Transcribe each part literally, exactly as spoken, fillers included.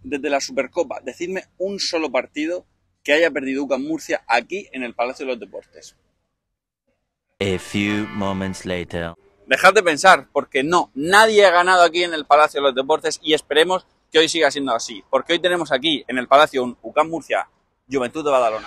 desde la Supercopa, decidme un solo partido que haya perdido UCAM Murcia aquí en el Palacio de los Deportes. A few moments later. Dejad de pensar, porque no, nadie ha ganado aquí en el Palacio de los Deportes y esperemos que hoy siga siendo así, porque hoy tenemos aquí en el Palacio un UCAM Murcia, Juventud de Badalona.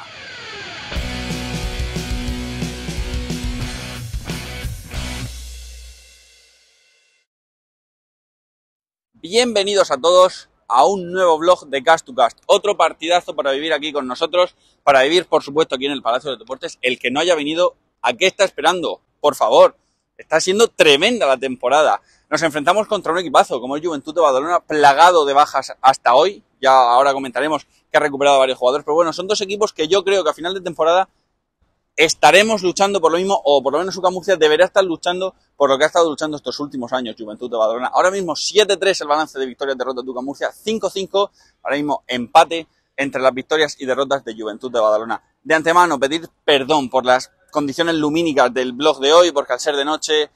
Bienvenidos a todos a un nuevo vlog de Cast to Cast, otro partidazo para vivir aquí con nosotros, para vivir por supuesto aquí en el Palacio de los Deportes. El que no haya venido, ¿a qué está esperando? Por favor, está siendo tremenda la temporada. Nos enfrentamos contra un equipazo como el Juventud de Badalona, plagado de bajas hasta hoy. Ya ahora comentaremos que ha recuperado a varios jugadores, pero bueno, son dos equipos que yo creo que a final de temporada estaremos luchando por lo mismo, o por lo menos UCAM Murcia deberá estar luchando por lo que ha estado luchando estos últimos años Juventud de Badalona. Ahora mismo siete tres el balance de victorias y derrotas de UCAM Murcia, cinco cinco, ahora mismo empate entre las victorias y derrotas de Juventud de Badalona. De antemano pedir perdón por las condiciones lumínicas del vlog de hoy, porque al ser de noche,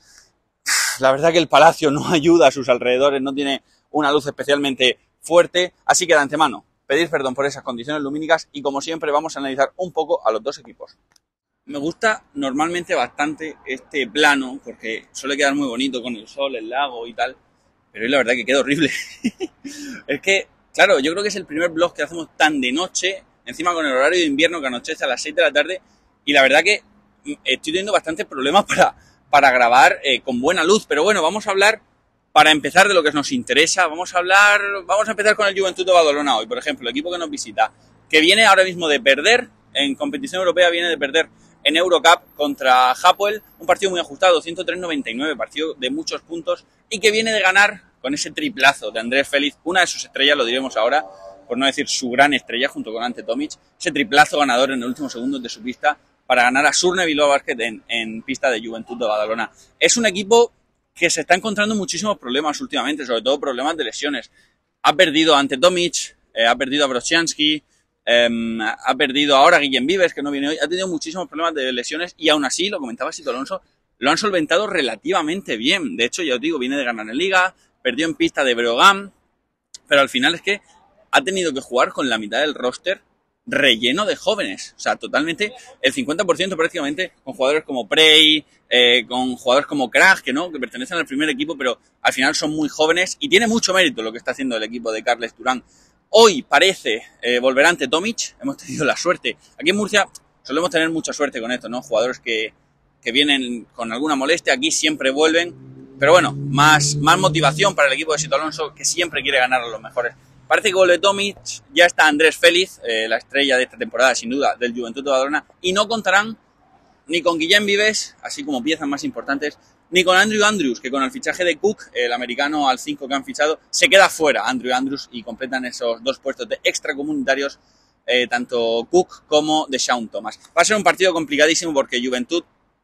la verdad que el palacio no ayuda a sus alrededores, no tiene una luz especialmente fuerte, así que de antemano pedir perdón por esas condiciones lumínicas y como siempre vamos a analizar un poco a los dos equipos. Me gusta normalmente bastante este plano porque suele quedar muy bonito con el sol, el lago y tal, pero hoy la verdad que queda horrible. Es que, claro, yo creo que es el primer vlog que hacemos tan de noche, encima con el horario de invierno que anochece a las seis de la tarde, y la verdad que estoy teniendo bastantes problemas para, para grabar eh, con buena luz, pero bueno, vamos a hablar, para empezar, de lo que nos interesa. Vamos a hablar, vamos a empezar con el Juventud de Badalona hoy, por ejemplo, el equipo que nos visita, que viene ahora mismo de perder, en competición europea viene de perder en Eurocup contra Hapoel, un partido muy ajustado, ciento tres noventa y nueve, partido de muchos puntos, y que viene de ganar con ese triplazo de Andrés Félix, una de sus estrellas, lo diremos ahora, por no decir su gran estrella, junto con Ante Tomic, ese triplazo ganador en el último segundo de su pista para ganar a Surne Bilbao Basket en, en pista de Juventud de Badalona. Es un equipo que se está encontrando muchísimos problemas últimamente, sobre todo problemas de lesiones. Ha perdido a Ante Tomic, eh, ha perdido a Brosianski, Um, ha perdido ahora a Guillem Vives, que no viene hoy, ha tenido muchísimos problemas de lesiones y aún así, lo comentaba Sito Alonso, lo han solventado relativamente bien. De hecho, ya os digo, viene de ganar en Liga, perdió en pista de Breogán, pero al final es que ha tenido que jugar con la mitad del roster relleno de jóvenes. O sea, totalmente, el cincuenta por ciento prácticamente con jugadores como Prey, eh, con jugadores como Krag, que no, que pertenecen al primer equipo, pero al final son muy jóvenes y tiene mucho mérito lo que está haciendo el equipo de Carles Durán. Hoy parece eh, volver Ante Tomic, hemos tenido la suerte. Aquí en Murcia solemos tener mucha suerte con esto, ¿no? Jugadores que, que vienen con alguna molestia, aquí siempre vuelven. Pero bueno, más, más motivación para el equipo de Sito Alonso, que siempre quiere ganar a los mejores. Parece que vuelve Tomic, ya está Andrés Félix, eh, la estrella de esta temporada, sin duda, del Juventud de Badalona, y no contarán ni con Guillem Vives, así como piezas más importantes, ni con Andrew Andrews, que con el fichaje de Cook, el americano al cinco que han fichado, se queda fuera Andrew Andrews y completan esos dos puestos de extracomunitarios, eh, tanto Cook como Deshaun Thomas. Va a ser un partido complicadísimo porque Juventud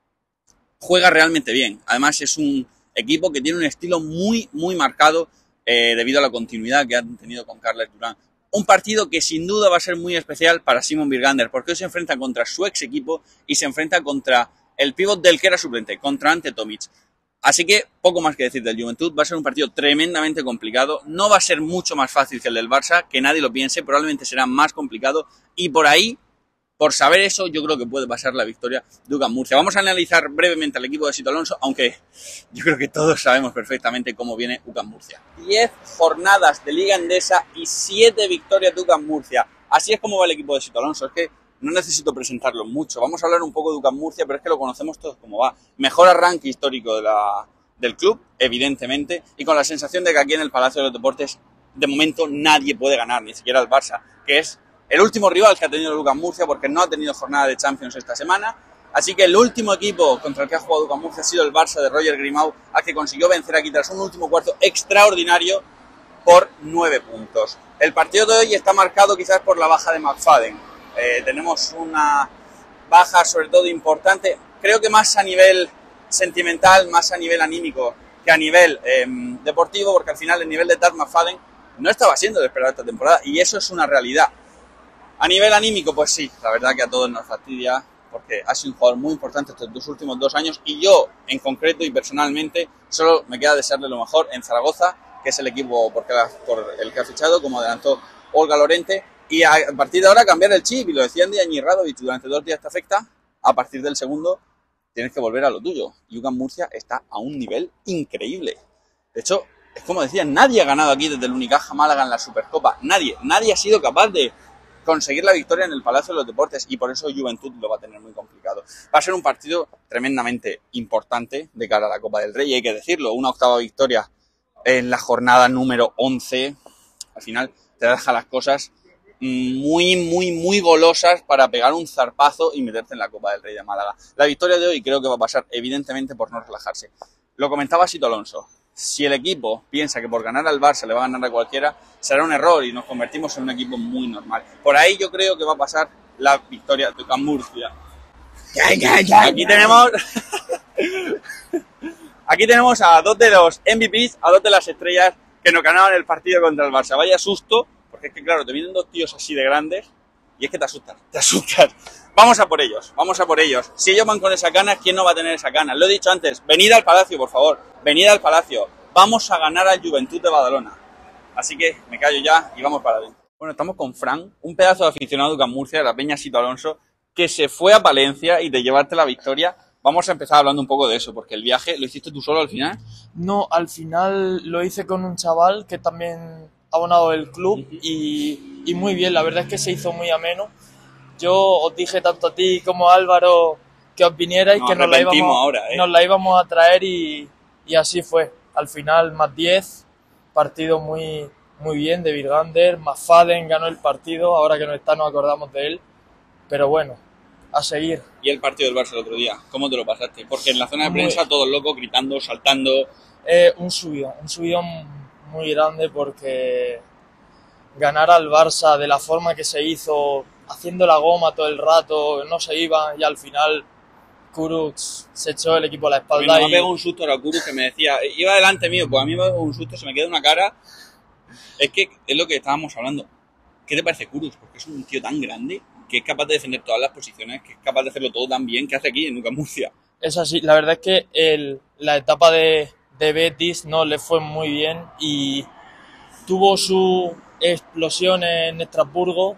juega realmente bien. Además es un equipo que tiene un estilo muy, muy marcado eh, debido a la continuidad que han tenido con Carles Durán. Un partido que sin duda va a ser muy especial para Simon Birgander, porque hoy se enfrenta contra su ex equipo y se enfrenta contra el pívot del que era suplente, contra Ante Tomic. Así que poco más que decir del Juventud, va a ser un partido tremendamente complicado, no va a ser mucho más fácil que el del Barça, que nadie lo piense, probablemente será más complicado y por ahí, por saber eso, yo creo que puede pasar la victoria de UCAM Murcia. Vamos a analizar brevemente al equipo de Sito Alonso, aunque yo creo que todos sabemos perfectamente cómo viene UCAM Murcia. diez jornadas de Liga Endesa y siete victorias de UCAM Murcia. Así es como va el equipo de Sito Alonso, es que no necesito presentarlo mucho. Vamos a hablar un poco de UCAM Murcia, pero es que lo conocemos todos como va. Mejor arranque histórico de la, del club, evidentemente, y con la sensación de que aquí en el Palacio de los Deportes, de momento, nadie puede ganar, ni siquiera el Barça, que es el último rival que ha tenido el UCAM Murcia, porque no ha tenido jornada de Champions esta semana. Así que el último equipo contra el que ha jugado UCAM Murcia ha sido el Barça de Roger Grimau, a que consiguió vencer aquí tras un último cuarto extraordinario por nueve puntos. El partido de hoy está marcado quizás por la baja de McFadden. Eh, tenemos una baja sobre todo importante, creo que más a nivel sentimental, más a nivel anímico que a nivel eh, deportivo, porque al final el nivel de Tad McFadden no estaba siendo de esperar esta temporada y eso es una realidad. A nivel anímico, pues sí, la verdad que a todos nos fastidia porque ha sido un jugador muy importante estos dos últimos dos años y yo en concreto y personalmente solo me queda desearle lo mejor en Zaragoza que es el equipo por, por el que ha fichado, como adelantó Olga Lorente, y a partir de ahora cambiar el chip, y lo decía Andy Radovic, durante dos días te afecta, a partir del segundo tienes que volver a lo tuyo. Y UCAM Murcia está a un nivel increíble. De hecho, es como decía, nadie ha ganado aquí desde el Unicaja Málaga en la Supercopa. Nadie, nadie ha sido capaz de conseguir la victoria en el Palacio de los Deportes, y por eso Juventud lo va a tener muy complicado. Va a ser un partido tremendamente importante de cara a la Copa del Rey, y hay que decirlo, una octava victoria en la jornada número once, al final te deja las cosas muy, muy, muy golosas para pegar un zarpazo y meterte en la Copa del Rey de Málaga. La victoria de hoy creo que va a pasar evidentemente por no relajarse. Lo comentaba Sito Alonso. Si el equipo piensa que por ganar al Barça le va a ganar a cualquiera, será un error y nos convertimos en un equipo muy normal. Por ahí yo creo que va a pasar la victoria de UCAM Murcia. Aquí tenemos... Aquí tenemos a dos de los M V Ps, a dos de las estrellas que nos ganaban el partido contra el Barça. Vaya susto, porque es que claro, te vienen dos tíos así de grandes y es que te asustan, te asustan. Vamos a por ellos, vamos a por ellos. Si ellos van con esa ganas, ¿quién no va a tener esa ganas? Lo he dicho antes, venid al Palacio, por favor, venid al Palacio. Vamos a ganar al Juventud de Badalona. Así que me callo ya y vamos para adentro. Bueno, estamos con Fran, un pedazo de aficionado de UCAM Murcia, de la Peña Sito Alonso, que se fue a Valencia y de llevarte la victoria. Vamos a empezar hablando un poco de eso, porque el viaje, ¿lo hiciste tú solo al final? No, al final lo hice con un chaval que también ha abonado el club uh-huh. y, y muy bien, la verdad es que se hizo muy ameno. Yo os dije tanto a ti como a Álvaro que os vinierais, nos que nos la, íbamos, ahora, ¿eh? nos la íbamos a traer y, y así fue. Al final más diez, partido muy, muy bien de Virgander, McFadden ganó el partido, ahora que no está nos acordamos de él, pero bueno, a seguir. ¿Y el partido del Barça el otro día? ¿Cómo te lo pasaste? Porque en la zona de prensa muy, todos locos, gritando, saltando... Eh, un subidón, un subidón muy grande porque ganar al Barça de la forma que se hizo, haciendo la goma todo el rato, no se iba y al final Kuruc se echó el equipo a la espalda. A mí me y... ha pegado un susto a Kuruc que me decía, iba delante mío, pues a mí me ha pegado un susto, se me queda una cara. Es que es lo que estábamos hablando. ¿Qué te parece Kuruc? Porque es un tío tan grande que es capaz de defender todas las posiciones, que es capaz de hacerlo todo tan bien que hace aquí en UCAM Murcia. Es así, la verdad es que el, la etapa de, de Betis no le fue muy bien y tuvo su explosión en Estrasburgo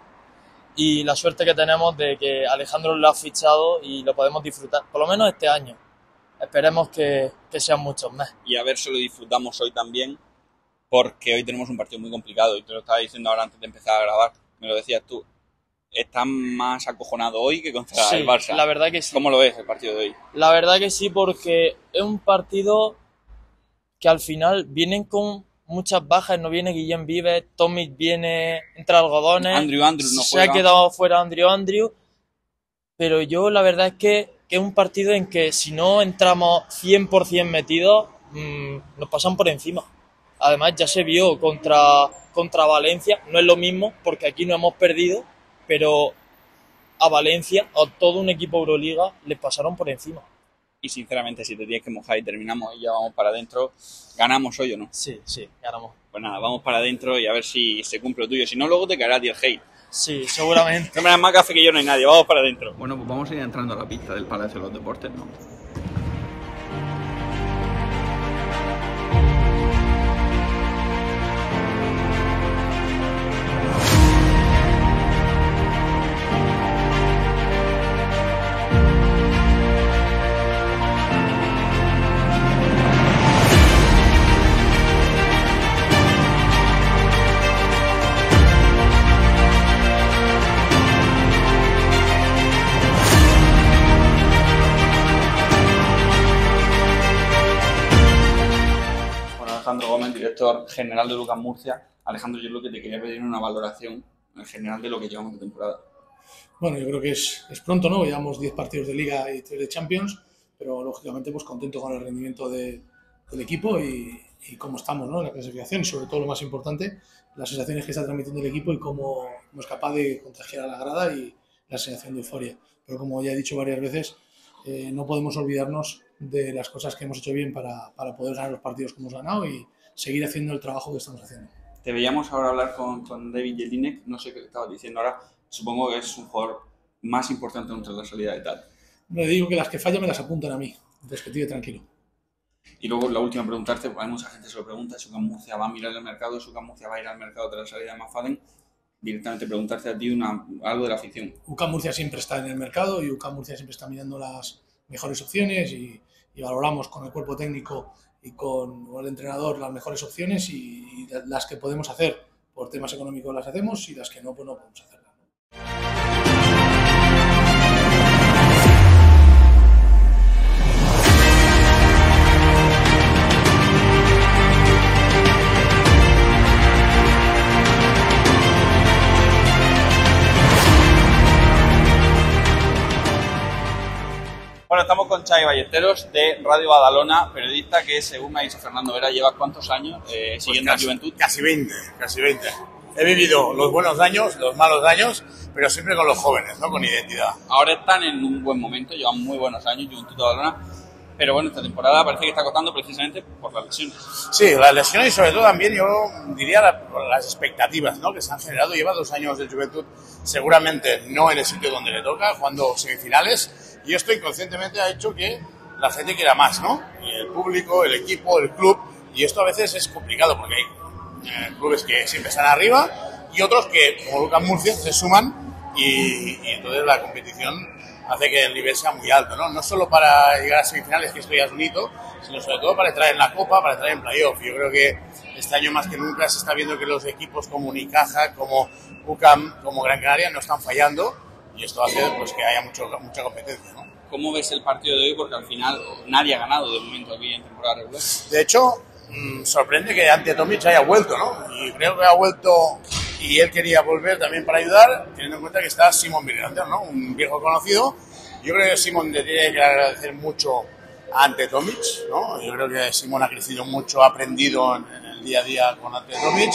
y la suerte que tenemos de que Alejandro lo ha fichado y lo podemos disfrutar, por lo menos este año. Esperemos que, que sean muchos más. Y a ver si lo disfrutamos hoy también, porque hoy tenemos un partido muy complicado y te lo estaba diciendo ahora antes de empezar a grabar, me lo decías tú. Estás más acojonado hoy que contra sí, el Barça. La verdad que sí. ¿Cómo lo ves el partido de hoy? La verdad que sí, porque es un partido que al final vienen con muchas bajas. No viene Guillem Vives, Tomic viene entre algodones. Andrew Andrew no se juega. ha quedado fuera Andrew Andrew. Pero yo la verdad es que, que es un partido en que si no entramos cien por ciento metidos, mmm, nos pasan por encima. Además ya se vio contra, contra Valencia, no es lo mismo porque aquí no hemos perdido, pero a Valencia, a todo un equipo Euroliga, les pasaron por encima. Y sinceramente, si te tienes que mojar y terminamos y ya vamos para adentro, ¿ganamos hoy o no? Sí, sí, ganamos. Pues nada, vamos para adentro y a ver si se cumple lo tuyo. Si no, luego te caerá a ti el hate. Sí, seguramente. No me das más café que yo, no hay nadie. Vamos para adentro. Bueno, pues vamos a ir entrando a la pista del Palacio de los Deportes, ¿no? Alejandro Gómez, director general de UCAM Murcia. Alejandro, yo lo que te quería pedir una valoración en general de lo que llevamos de temporada. Bueno, yo creo que es, es pronto, ¿no? Llevamos diez partidos de Liga y tres de Champions, pero lógicamente pues contento con el rendimiento de, del equipo y, y cómo estamos, ¿no? En la clasificación y sobre todo lo más importante, las sensaciones que está transmitiendo el equipo y cómo, cómo es capaz de contagiar a la grada y la sensación de euforia. Pero como ya he dicho varias veces, eh, no podemos olvidarnos de las cosas que hemos hecho bien para, para poder ganar los partidos que hemos ganado y seguir haciendo el trabajo que estamos haciendo. Te veíamos ahora hablar con, con David Jelinek, no sé qué estabas diciendo ahora, supongo que es un jugador más importante contra la salida de tal. Le digo que las que fallan me las apuntan a mí, entonces que tire tranquilo. Y luego la última preguntarte, hay mucha gente se lo pregunta, si UCAM Murcia va a mirar el mercado, si UCAM Murcia va a ir al mercado tras la salida de McFadden, directamente preguntarte a ti una, algo de la afición. UCAM Murcia siempre está en el mercado y UCAM Murcia siempre está mirando las mejores opciones y, y valoramos con el cuerpo técnico y con, con el entrenador las mejores opciones y, y las que podemos hacer por temas económicos las hacemos y las que no, pues no podemos hacerlas. Bueno, estamos con Xavi Ballesteros de Radio Badalona, periodista que, según me ha dicho Fernando Vera, lleva ¿cuántos años eh, pues siguiendo casi, a Juventud? Casi veinte, casi veinte. He vivido los buenos años, los malos años, pero siempre con los jóvenes, ¿no? Con identidad. Ahora están en un buen momento, llevan muy buenos años Juventud de Badalona, pero bueno, esta temporada parece que está costando precisamente por las lesiones. Sí, las lesiones y sobre todo también yo diría la, las expectativas, ¿no? Que se han generado. Lleva dos años de Juventud, seguramente no en el sitio donde le toca, jugando semifinales. Y esto inconscientemente ha hecho que la gente quiera más, ¿no? El público, el equipo, el club. Y esto a veces es complicado porque hay eh, clubes que siempre están arriba y otros que, como UCAM Murcia, se suman y, y entonces la competición hace que el nivel sea muy alto, ¿no? No solo para llegar a semifinales, que esto ya es un hito, sino sobre todo para entrar en la Copa, para entrar en playoff. Yo creo que este año más que nunca se está viendo que los equipos como Unicaja, como UCAM, como Gran Canaria no están fallando. Y esto hace pues, que haya mucho, mucha competencia, ¿no? ¿Cómo ves el partido de hoy? Porque al final nadie ha ganado de momento aquí en temporada regular. De hecho, mmm, sorprende que Ante Tomic haya vuelto, ¿no? Y creo que ha vuelto y él quería volver también para ayudar, teniendo en cuenta que está Simon Virgander, ¿no? Un viejo conocido. Yo creo que Simon le tiene que agradecer mucho a Ante Tomic, ¿no? Yo creo que Simon ha crecido mucho, ha aprendido en, en el día a día con Ante Tomic.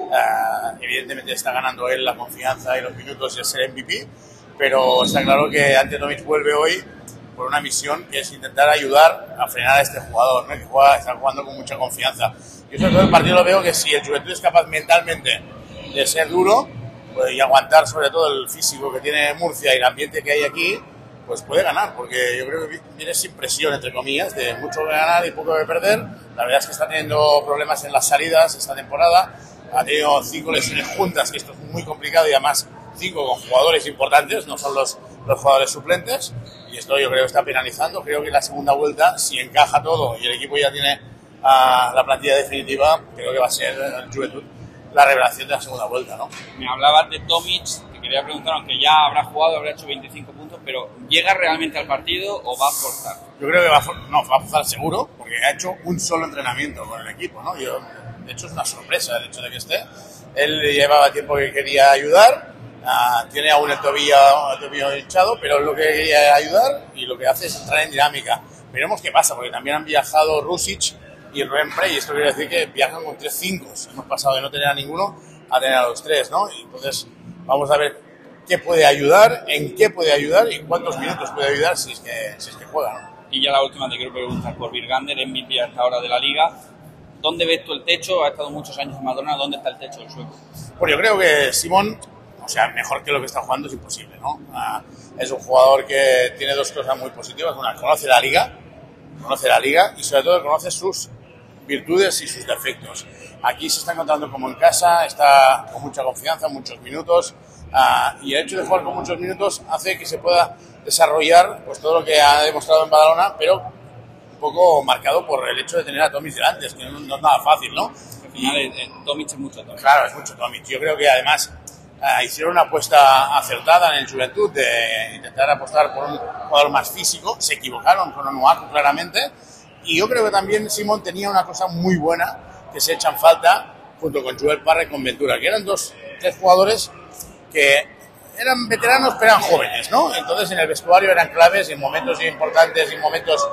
Uh, evidentemente está ganando él la confianza y los minutos de ser M V P. Pero está claro que Ante Tomic vuelve hoy por una misión que es intentar ayudar a frenar a este jugador, ¿no? Que juega, está jugando con mucha confianza. Yo sobre todo el partido lo veo que si el Juventud es capaz mentalmente de ser duro pues, y aguantar sobre todo el físico que tiene Murcia y el ambiente que hay aquí, pues puede ganar, porque yo creo que viene sin presión, entre comillas, de mucho de ganar y poco de perder. La verdad es que está teniendo problemas en las salidas esta temporada, ha tenido cinco lesiones juntas, que esto es muy complicado y además cinco con jugadores importantes, no son los, los jugadores suplentes, y esto yo creo que está penalizando. Creo que la segunda vuelta, si encaja todo y el equipo ya tiene uh, la plantilla definitiva, creo que va a ser el Juventud la revelación de la segunda vuelta, ¿no? Me hablabas de Tomic, te quería preguntar, aunque ya habrá jugado, habrá hecho veinticinco puntos, pero ¿llega realmente al partido o va a forzar? Yo creo que va a, for no, va a forzar seguro, porque ha hecho un solo entrenamiento con el equipo, ¿no? Yo, de hecho es una sorpresa el hecho de que esté. Él llevaba tiempo que quería ayudar. Uh, tiene aún el tobillo, el tobillo hinchado, pero lo que quería ayudar y lo que hace es entrar en dinámica. Veremos qué pasa, porque también han viajado Rusic y Rempre, y esto quiere decir que viajan con tres cinco. Hemos pasado de no tener a ninguno a tener a los tres, ¿no? Y entonces vamos a ver qué puede ayudar, en qué puede ayudar y cuántos minutos puede ayudar si es que, si es que juega, ¿no? Y ya la última te quiero preguntar por Virgander, M V P a esta hora de la Liga. ¿Dónde ves tú el techo? Ha estado muchos años en Madonna, ¿dónde está el techo del sueco? Pues yo creo que Simón, o sea, mejor que lo que está jugando es imposible, ¿no? Uh, es un jugador que tiene dos cosas muy positivas. Una, conoce la liga, conoce la liga y sobre todo conoce sus virtudes y sus defectos. Aquí se está encontrando como en casa, está con mucha confianza, muchos minutos, uh, y el hecho de jugar con muchos minutos hace que se pueda desarrollar pues todo lo que ha demostrado en Badalona, pero un poco marcado por el hecho de tener a Tomic delante, es que no, no es nada fácil, ¿no? Al final, el, el Tomic es mucho Tomic. Claro, es mucho Tomic. Yo creo que además Uh, hicieron una apuesta acertada en el Juventud de intentar apostar por un jugador más físico. Se equivocaron con Onuaku claramente, y yo creo que también Simón tenía una cosa muy buena que se echan falta junto con Joel Parra y con Ventura, que eran dos, tres jugadores que eran veteranos pero eran jóvenes, ¿no? Entonces en el vestuario eran claves y en momentos importantes y en momentos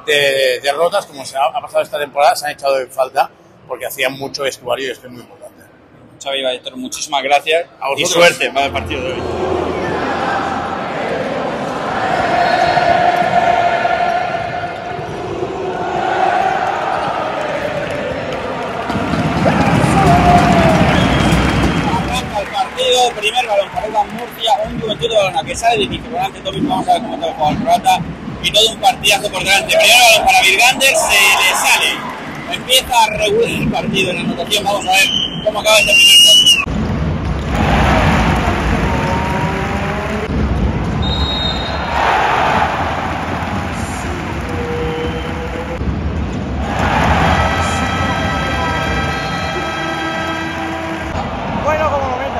de derrotas, como se ha, ha pasado esta temporada, se han echado en falta porque hacían mucho vestuario y esto es muy importante. Xavi Ballesteros, muchísimas gracias y vosotros. suerte para el partido de hoy. Arranca el partido, primer balón para UCAM Murcia, un Juventud de Badalona que sale de inicio. Por delante Tomic, vamos a ver cómo está el jugador croata. y todo un partidazo por delante. Primero balón para Virgander, se le sale. Empieza a regular el partido en la anotación. Vamos a ver cómo acaba este primer cuarto. Bueno, como momento.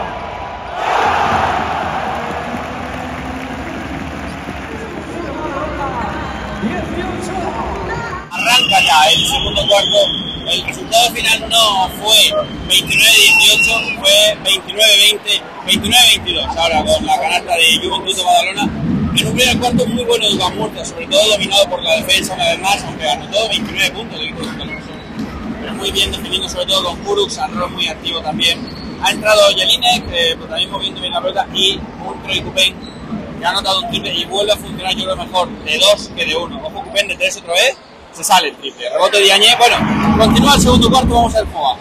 Arranca ya el segundo cuarto. El resultado final no fue veintinueve dieciocho, fue veintinueve veinte, veintinueve veintidós. Ahora con la canasta de Juventud de Badalona. En un primer cuarto muy bueno de Lucas Murcia, sobre todo dominado por la defensa una vez más, aunque anotó veintinueve puntos el equipo de Alonso. Pero muy bien defendiendo, sobre todo con Kuruk, Sanrón muy activo también. Ha entrado Jelinek, eh, pues también moviendo bien la pelota, y un Troy Coupen que ha anotado un triple y vuelve a funcionar, yo creo, mejor de dos que de uno. Ojo, Coupen de tres otra vez, se sale el triple. Rebote de Diagne. Bueno, continúa el segundo cuarto, vamos a ver cómo va.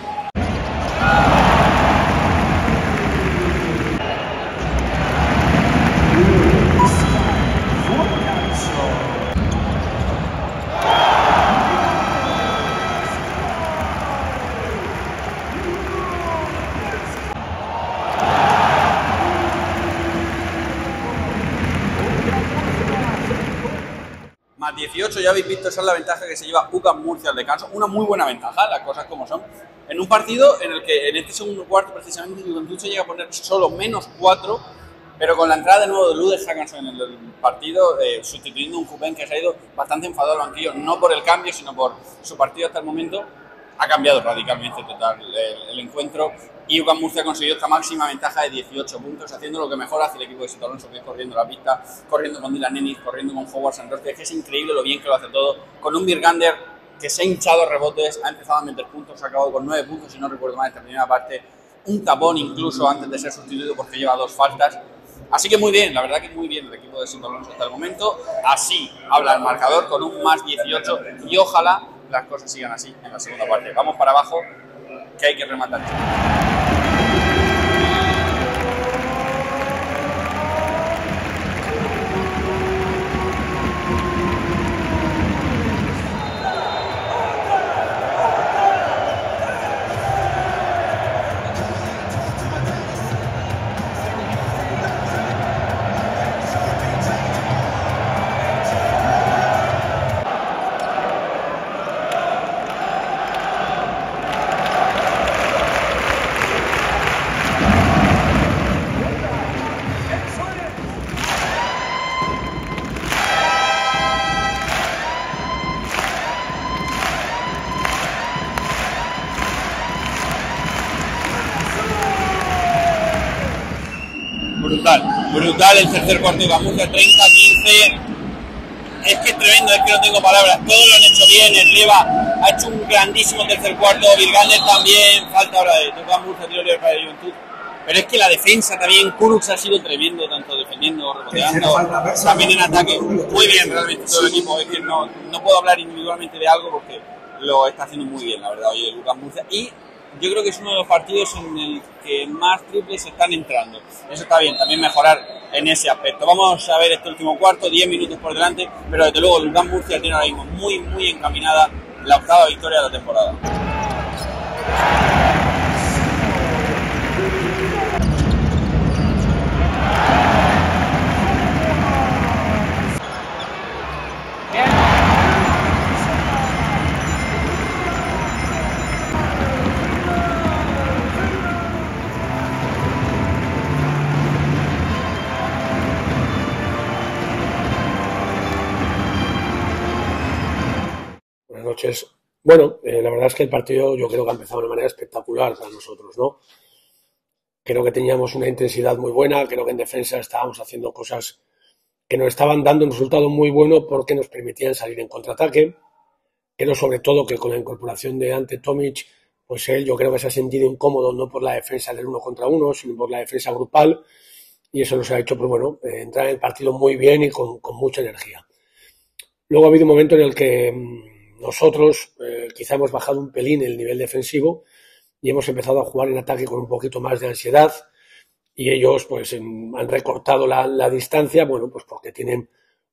Más dieciocho, ya habéis visto, esa es la ventaja que se lleva U C A M Murcia al descanso. Una muy buena ventaja, las cosas como son. En un partido en el que en este segundo cuarto precisamente Juventud se llega a poner solo menos cuatro, pero con la entrada de nuevo de Ludes Hackanson en el partido, eh, sustituyendo a un Coupen que se ha ido bastante enfadado al banquillo, no por el cambio, sino por su partido hasta el momento. Ha cambiado radicalmente total el, el encuentro y U C A M Murcia ha conseguido esta máxima ventaja de dieciocho puntos, haciendo lo que mejor hace el equipo de Sito Alonso, que es corriendo la pista, corriendo con Dylan Ennis, corriendo con Howard Santos, que es increíble lo bien que lo hace todo, con un Virgander que se ha hinchado rebotes, ha empezado a meter puntos, ha acabado con nueve puntos, si no recuerdo mal, esta primera parte, un tapón incluso antes de ser sustituido porque lleva dos faltas. Así que muy bien, la verdad que muy bien el equipo de Sito Alonso hasta el momento. Así habla el marcador con un más dieciocho y ojalá las cosas sigan así en la segunda parte. Vamos para abajo, que hay que rematar. Brutal, brutal el tercer cuarto de U C A M Murcia, treinta quince. Es que es tremendo, es que no tengo palabras. Todos lo han hecho bien. El Leva ha hecho un grandísimo tercer cuarto. Virgander también. Falta ahora de U C A M Murcia, tiro libre para el Juventud. Pero es que la defensa también, Kurux ha sido tremendo, tanto defendiendo, reboteando, también en ataque. Muy bien realmente todo el equipo. Es que no, no puedo hablar individualmente de algo porque lo está haciendo muy bien, la verdad, hoy U C A M Murcia. Y yo creo que es uno de los partidos en el que más triples están entrando. Eso está bien, también mejorar en ese aspecto. Vamos a ver este último cuarto, diez minutos por delante, pero desde luego el U C A M Murcia tiene ahora mismo muy, muy encaminada la octava victoria de la temporada. Buenas noches. Bueno, eh, la verdad es que el partido yo creo que ha empezado de manera espectacular para nosotros, ¿no? Creo que teníamos una intensidad muy buena, creo que en defensa estábamos haciendo cosas que nos estaban dando un resultado muy bueno porque nos permitían salir en contraataque. Creo sobre todo que con la incorporación de Ante Tomic, pues él yo creo que se ha sentido incómodo no por la defensa del uno contra uno, sino por la defensa grupal, y eso nos ha hecho, pues bueno, eh, entrar en el partido muy bien y con, con mucha energía. Luego ha habido un momento en el que mmm, nosotros eh, quizá hemos bajado un pelín el nivel defensivo y hemos empezado a jugar en ataque con un poquito más de ansiedad, y ellos pues en, han recortado la, la distancia, bueno, pues porque tienen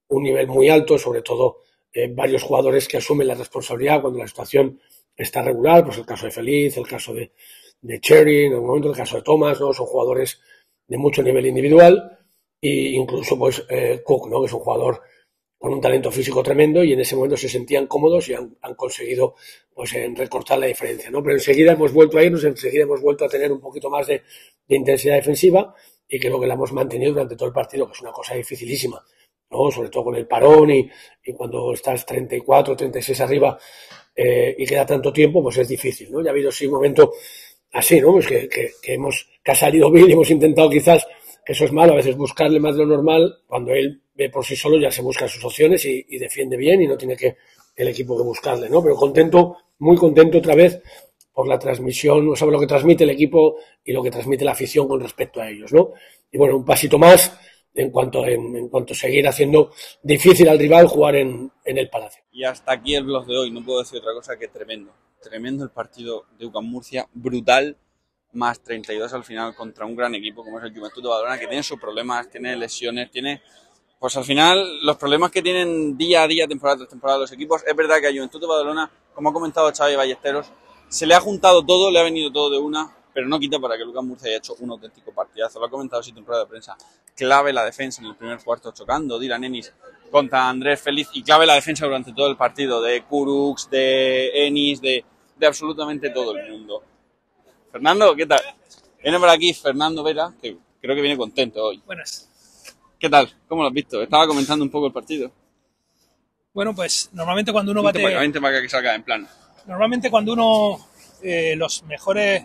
un nivel muy alto, sobre todo eh, varios jugadores que asumen la responsabilidad cuando la situación está regular, pues el caso de Feliz, el caso de, de Cherry, en el momento el caso de Thomas, ¿no? Son jugadores de mucho nivel individual, e incluso pues eh, Cook, ¿no? Que es un jugador con un talento físico tremendo, y en ese momento se sentían cómodos y han, han conseguido pues en recortar la diferencia, ¿no? Pero enseguida hemos vuelto a irnos, enseguida hemos vuelto a tener un poquito más de, de intensidad defensiva, y creo que la hemos mantenido durante todo el partido, que es una cosa dificilísima, ¿no? Sobre todo con el parón y, y cuando estás treinta y cuatro, treinta y seis arriba eh, y queda tanto tiempo, pues es difícil, ¿no? Ya ha habido sí un momento así, ¿no? Pues que, que, que, hemos, que ha salido bien y hemos intentado quizás, que eso es malo, a veces buscarle más de lo normal, cuando él ve por sí solo ya se busca sus opciones y, y defiende bien y no tiene que el equipo que buscarle, ¿no? Pero contento, muy contento otra vez por la transmisión, no sabe lo que transmite el equipo y lo que transmite la afición con respecto a ellos, ¿no? Y bueno, un pasito más en cuanto en, en cuanto a seguir haciendo difícil al rival jugar en, en el Palacio. Y hasta aquí el blog de hoy, no puedo decir otra cosa que tremendo. Tremendo el partido de U C A M Murcia, brutal, más treinta y dos al final contra un gran equipo como es el Juventud de Badalona, que tiene sus problemas, tiene lesiones, tiene... Pues al final, los problemas que tienen día a día, temporada tras temporada los equipos, es verdad que a Juventud de Badalona, como ha comentado Xavi Ballesteros, se le ha juntado todo, le ha venido todo de una, pero no quita para que Lucas Murcia haya hecho un auténtico partidazo. Lo ha comentado así en rueda de prensa. Clave la defensa en el primer cuarto, chocando Dylan Ennis contra Andrés Feliz, y clave la defensa durante todo el partido, de Kurucs, de Ennis, de, de absolutamente todo el mundo. Fernando, ¿qué tal? Viene por aquí Fernando Vera, que creo que viene contento hoy. Buenas. ¿Qué tal? ¿Cómo lo has visto? Estaba comentando un poco el partido. Bueno, pues normalmente cuando uno bate... Vente para que salga en plano. Normalmente cuando uno, eh, los mejores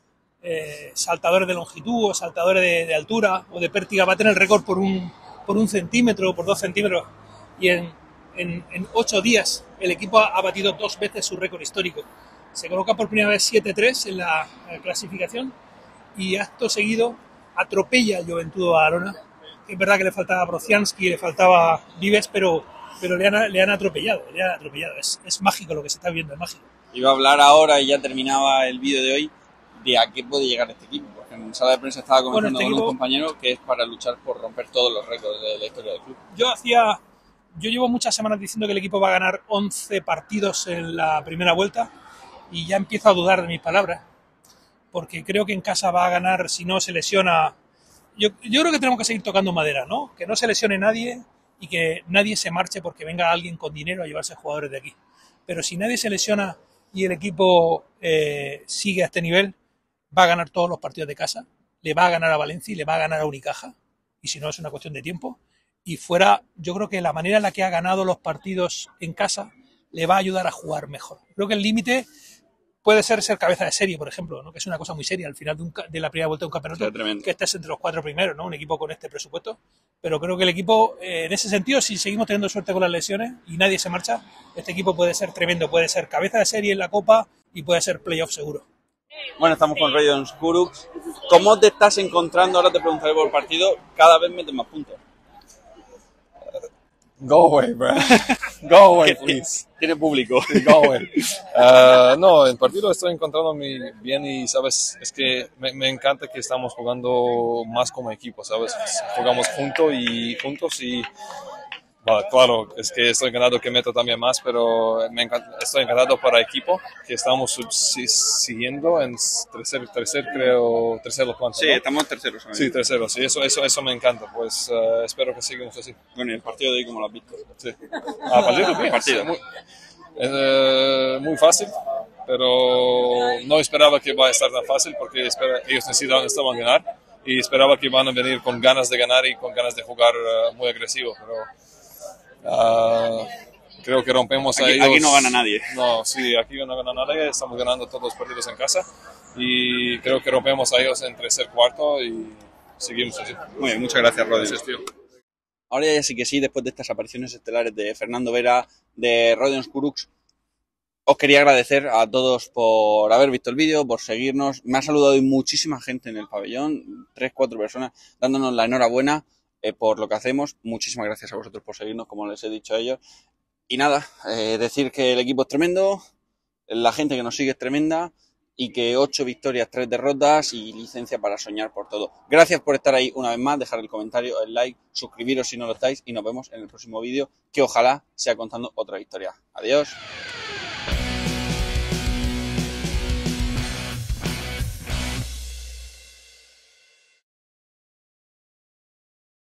eh, saltadores de longitud o saltadores de, de altura o de pértiga baten el récord por un, por un centímetro o por dos centímetros, y en, en, en ocho días el equipo ha, ha batido dos veces su récord histórico. Se coloca por primera vez siete tres en la, en la clasificación, y acto seguido atropella al Juventud de Badalona. Es verdad que le faltaba Brociansky, le faltaba Vives, pero, pero le, han, le han atropellado, le han atropellado. Es, es mágico lo que se está viendo, es mágico. Iba a hablar ahora, y ya terminaba el vídeo de hoy, de a qué puede llegar este equipo, porque en sala de prensa estaba comentando bueno, este con equipo, un compañero que es para luchar por romper todos los récords de la historia del club. Yo hacía, yo llevo muchas semanas diciendo que el equipo va a ganar once partidos en la primera vuelta, y ya empiezo a dudar de mis palabras, porque creo que en casa va a ganar, si no se lesiona... Yo, yo creo que tenemos que seguir tocando madera, ¿no? Que no se lesione nadie y que nadie se marche porque venga alguien con dinero a llevarse jugadores de aquí. Pero si nadie se lesiona y el equipo eh, sigue a este nivel, va a ganar todos los partidos de casa, le va a ganar a Valencia y le va a ganar a Unicaja, y si no es una cuestión de tiempo. Y fuera, yo creo que la manera en la que ha ganado los partidos en casa le va a ayudar a jugar mejor. Creo que el límite puede ser ser cabeza de serie, por ejemplo, ¿no? Que es una cosa muy seria al final de, un, de la primera vuelta de un campeonato, sí, que estés entre los cuatro primeros, ¿no? Un equipo con este presupuesto. Pero creo que el equipo, eh, en ese sentido, si seguimos teniendo suerte con las lesiones y nadie se marcha, este equipo puede ser tremendo, puede ser cabeza de serie en la Copa y puede ser playoff seguro. Bueno, estamos con Rayon Kurucs. ¿Cómo te estás encontrando? Ahora te preguntaré por el partido. Cada vez metes más puntos. Go away, bro. Go away, please. Tiene público. Go away. Uh, no, el partido estoy encontrando muy bien, y, ¿sabes? Es que me, me encanta que estamos jugando más como equipo, ¿sabes? Jugamos juntos y juntos y... Bueno, claro, es que estoy encantado que meto también más, pero me encanta, estoy encantado para el equipo, que estamos siguiendo en tercer, tercer creo, tercero cuánto, Sí, ¿no? estamos terceros. Sí, terceros, sí, eso, eso, eso me encanta, pues uh, espero que sigamos así. Bueno, y el partido de hoy, ¿cómo lo has visto? Sí. Ah, partido, el partido. Sí, muy, eh, muy fácil, pero no esperaba que va a estar tan fácil, porque espera, ellos necesitaban estaban ganar, y esperaba que van a venir con ganas de ganar y con ganas de jugar uh, muy agresivo, pero... Uh, creo que rompemos aquí, a ellos. Aquí no gana nadie. No, sí, aquí no gana nadie. Estamos ganando todos los partidos en casa y creo que rompemos a ellos en tercer cuarto y seguimos así. Muy bien, muchas gracias, Rodri. Gracias, tío. Ahora ya sí que sí, después de estas apariciones estelares de Fernando Vera, de Rayon Kurucs, os quería agradecer a todos por haber visto el vídeo, por seguirnos. Me ha saludado hoy muchísima gente en el pabellón, tres, cuatro personas, dándonos la enhorabuena Eh, por lo que hacemos. Muchísimas gracias a vosotros por seguirnos, como les he dicho a ellos. Y nada, eh, decir que el equipo es tremendo, la gente que nos sigue es tremenda, y que ocho victorias, tres derrotas y licencia para soñar por todo. Gracias por estar ahí una vez más, dejar el comentario, el like, suscribiros si no lo estáis y nos vemos en el próximo vídeo, que ojalá sea contando otra victoria. Adiós.